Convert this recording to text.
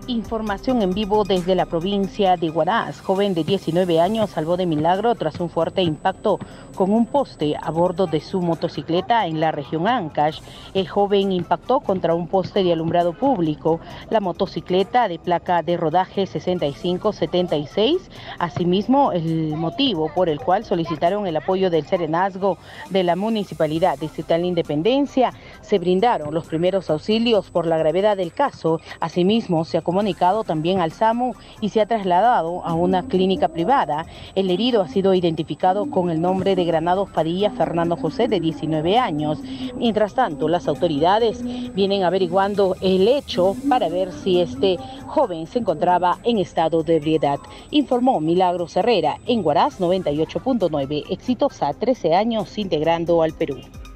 Información en vivo desde la provincia de Huaraz. Joven de 19 años salvó de milagro tras un fuerte impacto con un poste a bordo de su motocicleta en la región Ancash. El joven impactó contra un poste de alumbrado público. La motocicleta de placa de rodaje 6576. Asimismo, el motivo por el cual solicitaron el apoyo del serenazgo de la Municipalidad Distrital de Independencia. Se brindaron los primeros auxilios por la gravedad del caso. Asimismo, se ha comunicado también al SAMU y se ha trasladado a una clínica privada. El herido ha sido identificado con el nombre de Granados Padilla Fernando José, de 19 años. Mientras tanto, las autoridades vienen averiguando el hecho para ver si este joven se encontraba en estado de ebriedad. Informó Milagros Herrera en Huaraz 98.9, exitosa 13 años integrando al Perú.